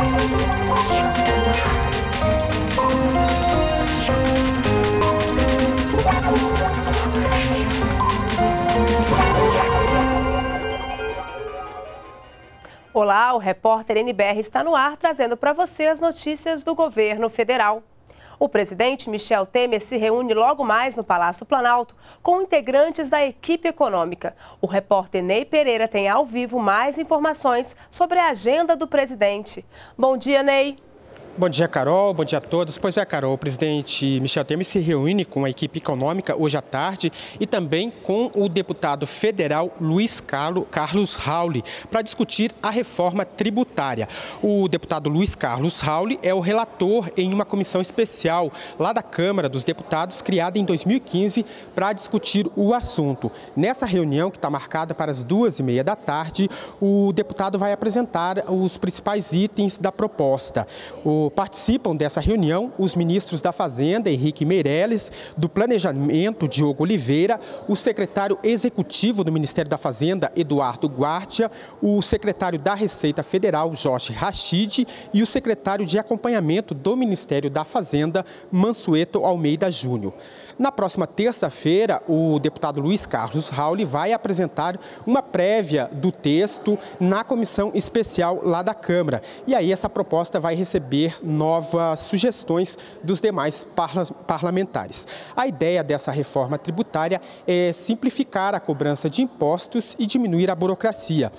Olá, o repórter NBR está no ar trazendo para você as notícias do governo federal. O presidente Michel Temer se reúne logo mais no Palácio Planalto com integrantes da equipe econômica. O repórter Ney Pereira tem ao vivo mais informações sobre a agenda do presidente. Bom dia, Ney. Bom dia, Carol. Bom dia a todos. Pois é, Carol, o presidente Michel Temer se reúne com a equipe econômica hoje à tarde e também com o deputado federal Luiz Carlos Rauli para discutir a reforma tributária. O deputado Luiz Carlos Rauli é o relator em uma comissão especial lá da Câmara dos Deputados, criada em 2015 para discutir o assunto. Nessa reunião, que está marcada para as 14h30 da tarde, o deputado vai apresentar os principais itens da proposta. Participam dessa reunião os ministros da Fazenda, Henrique Meirelles, do Planejamento, Diogo Oliveira, o secretário executivo do Ministério da Fazenda, Eduardo Guartia, o secretário da Receita Federal, Jorge Rachid, e o secretário de Acompanhamento do Ministério da Fazenda, Mansueto Almeida Júnior. Na próxima terça-feira, o deputado Luiz Carlos Rauli vai apresentar uma prévia do texto na comissão especial lá da Câmara. E aí essa proposta vai receber novas sugestões dos demais parlamentares. A ideia dessa reforma tributária é simplificar a cobrança de impostos e diminuir a burocracia.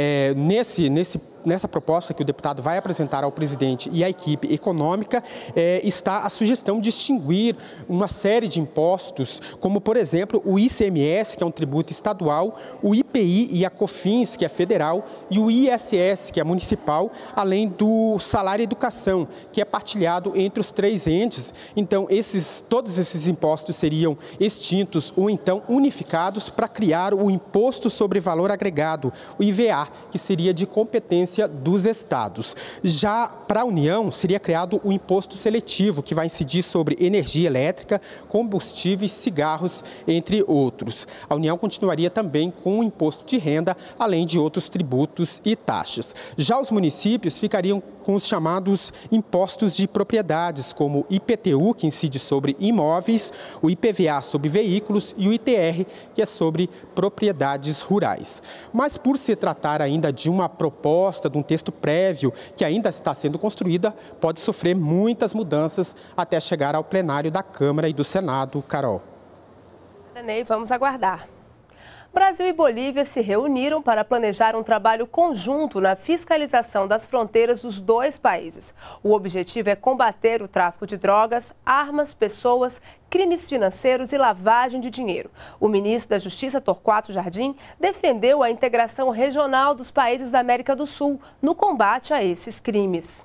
Nessa proposta que o deputado vai apresentar ao presidente e à equipe econômica, está a sugestão de extinguir uma série de impostos, como, por exemplo, o ICMS, que é um tributo estadual, o IPI e a COFINS, que é federal, e o ISS, que é municipal, além do salário e educação, que é partilhado entre os 3 entes. Então, todos esses impostos seriam extintos ou então unificados para criar o Imposto sobre Valor Agregado, o IVA, que seria de competência dos estados. Já para a União, seria criado o imposto seletivo, que vai incidir sobre energia elétrica, combustíveis, cigarros, entre outros. A União continuaria também com o imposto de renda, além de outros tributos e taxas. Já os municípios ficariam com os chamados impostos de propriedades, como o IPTU, que incide sobre imóveis, o IPVA sobre veículos e o ITR, que é sobre propriedades rurais. Mas por se tratar ainda de uma proposta, de um texto prévio que ainda está sendo construída, pode sofrer muitas mudanças até chegar ao plenário da Câmara e do Senado. Carol. Ney, vamos aguardar. Brasil e Bolívia se reuniram para planejar um trabalho conjunto na fiscalização das fronteiras dos dois países. O objetivo é combater o tráfico de drogas, armas, pessoas, crimes financeiros e lavagem de dinheiro. O ministro da Justiça, Torquato Jardim, defendeu a integração regional dos países da América do Sul no combate a esses crimes.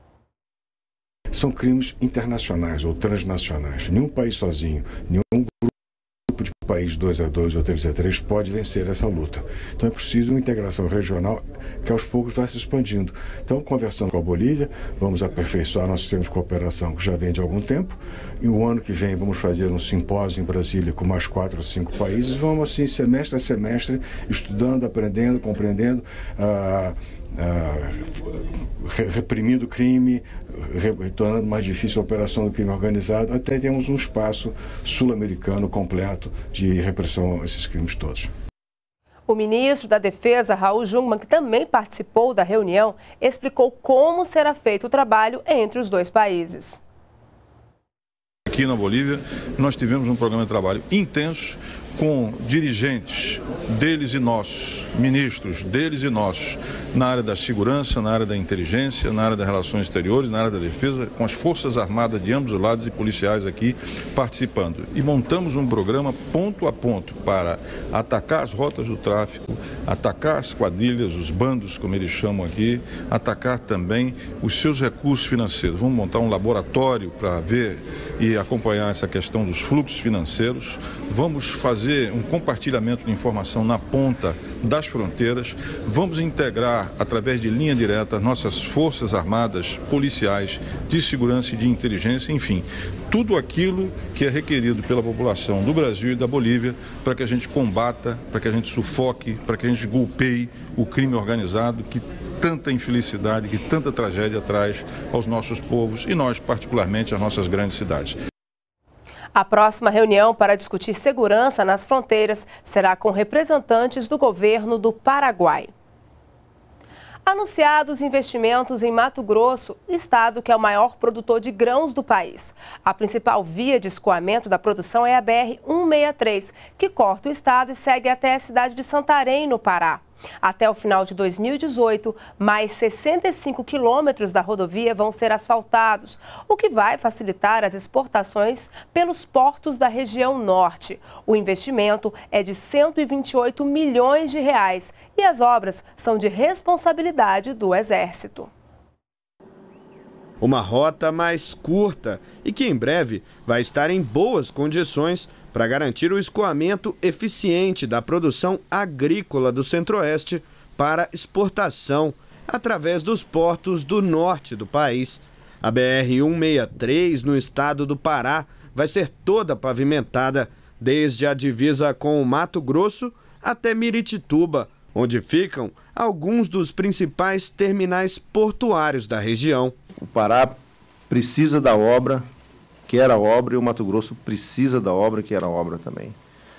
São crimes internacionais ou transnacionais. Nenhum país sozinho, nenhum grupo de país 2-2 ou 3-3 pode vencer essa luta. Então é preciso uma integração regional que aos poucos vai se expandindo. Então, conversando com a Bolívia, vamos aperfeiçoar nosso sistema de cooperação que já vem de algum tempo. E o ano que vem vamos fazer um simpósio em Brasília com mais 4 ou 5 países. Vamos assim, semestre a semestre, estudando, aprendendo, compreendendo, reprimindo o crime, tornando mais difícil a operação do crime organizado, até termos um espaço sul-americano completo de repressão a esses crimes todos. O ministro da Defesa, Raul Jungmann, que também participou da reunião, explicou como será feito o trabalho entre os dois países. Aqui na Bolívia, nós tivemos um programa de trabalho intenso com dirigentes deles e nossos, ministros deles e nossos, na área da segurança, na área da inteligência, na área das relações exteriores, na área da defesa, com as forças armadas de ambos os lados e policiais aqui participando. E montamos um programa ponto a ponto para atacar as rotas do tráfico, atacar as quadrilhas, os bandos, como eles chamam aqui, atacar também os seus recursos financeiros. Vamos montar um laboratório para ver e acompanhar essa questão dos fluxos financeiros. Vamos fazer um compartilhamento de informação na ponta das fronteiras. Vamos integrar, através de linha direta, nossas forças armadas, policiais, de segurança e de inteligência, enfim, tudo aquilo que é requerido pela população do Brasil e da Bolívia para que a gente combata, para que a gente sufoque, para que a gente golpeie o crime organizado que tanta infelicidade, que tanta tragédia traz aos nossos povos e nós, particularmente, às nossas grandes cidades. A próxima reunião para discutir segurança nas fronteiras será com representantes do governo do Paraguai. Anunciados investimentos em Mato Grosso, estado que é o maior produtor de grãos do país. A principal via de escoamento da produção é a BR-163, que corta o estado e segue até a cidade de Santarém, no Pará. Até o final de 2018, mais 65 quilômetros da rodovia vão ser asfaltados, o que vai facilitar as exportações pelos portos da região norte. O investimento é de 128 milhões de reais e as obras são de responsabilidade do Exército. Uma rota mais curta e que em breve vai estar em boas condições para garantir o escoamento eficiente da produção agrícola do Centro-Oeste para exportação através dos portos do norte do país. A BR-163, no estado do Pará, vai ser toda pavimentada desde a divisa com o Mato Grosso até Miritituba, onde ficam alguns dos principais terminais portuários da região. O Pará precisa da obra, quer a obra, e o Mato Grosso precisa da obra, quer a obra também.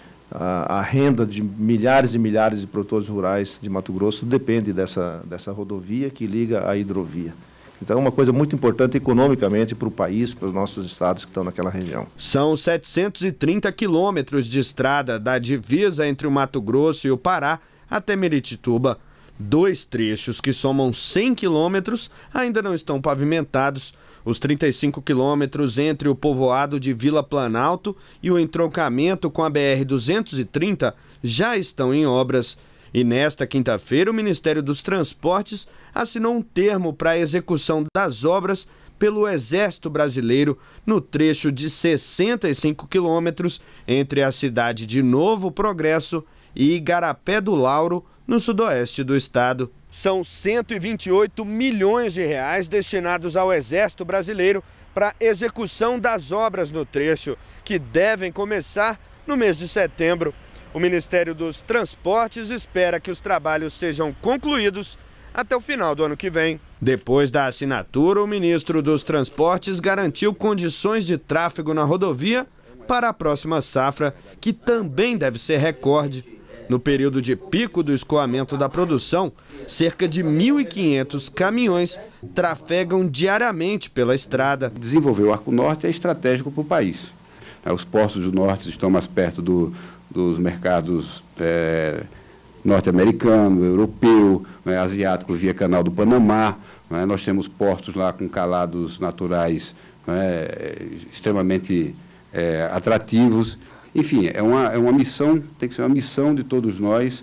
A renda de milhares e milhares de produtores rurais de Mato Grosso depende dessa rodovia que liga à hidrovia. Então é uma coisa muito importante economicamente para o país, para os nossos estados que estão naquela região. São 730 quilômetros de estrada da divisa entre o Mato Grosso e o Pará até Miritituba. 2 trechos que somam 100 quilômetros ainda não estão pavimentados. Os 35 quilômetros entre o povoado de Vila Planalto e o entroncamento com a BR-230 já estão em obras. E nesta quinta-feira, o Ministério dos Transportes assinou um termo para a execução das obras pelo Exército Brasileiro no trecho de 65 quilômetros entre a cidade de Novo Progresso e Igarapé do Lauro, no sudoeste do estado. São 128 milhões de reais destinados ao Exército Brasileiro para execução das obras no trecho, que devem começar no mês de setembro. O Ministério dos Transportes espera que os trabalhos sejam concluídos até o final do ano que vem. Depois da assinatura, o ministro dos Transportes garantiu condições de tráfego na rodovia para a próxima safra, que também deve ser recorde. No período de pico do escoamento da produção, cerca de 1.500 caminhões trafegam diariamente pela estrada. Desenvolver o Arco Norte é estratégico para o país. Os portos do norte estão mais perto dos mercados norte-americano, europeu, asiático via Canal do Panamá. Nós temos portos lá com calados naturais extremamente atrativos. Enfim, é uma missão, tem que ser uma missão de todos nós,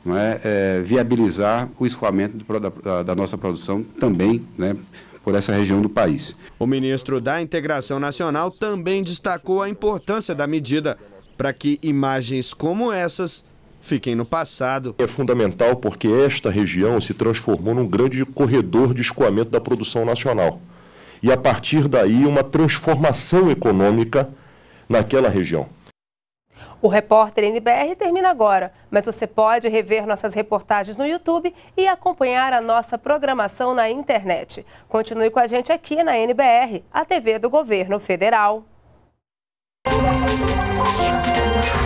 viabilizar o escoamento da nossa produção também, por essa região do país. O ministro da Integração Nacional também destacou a importância da medida para que imagens como essas fiquem no passado. É fundamental porque esta região se transformou num grande corredor de escoamento da produção nacional. E, a partir daí, uma transformação econômica naquela região. O Repórter NBR termina agora, mas você pode rever nossas reportagens no YouTube e acompanhar a nossa programação na internet. Continue com a gente aqui na NBR, a TV do Governo Federal.